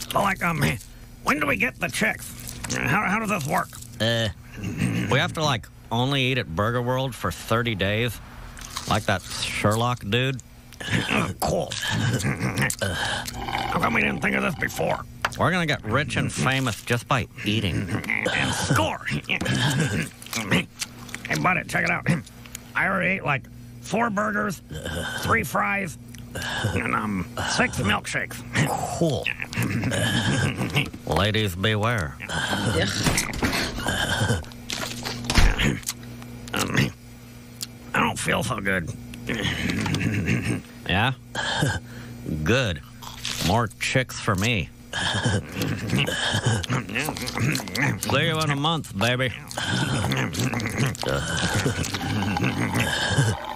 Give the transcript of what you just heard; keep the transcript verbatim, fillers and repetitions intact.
Like, um, when do we get the chicks? How, how does this work? Uh, we have to, like, only eat at Burger World for thirty days. Like that Sherlock dude. Oh, cool. How come we didn't think of this before? We're gonna get rich and famous just by eating. And score. Hey, buddy, check it out. I already ate, like, four burgers, three fries, and, um, six milkshakes. Cool. Ladies beware. um, I don't feel so good. Yeah? Good. More chicks for me. See you in a month, baby.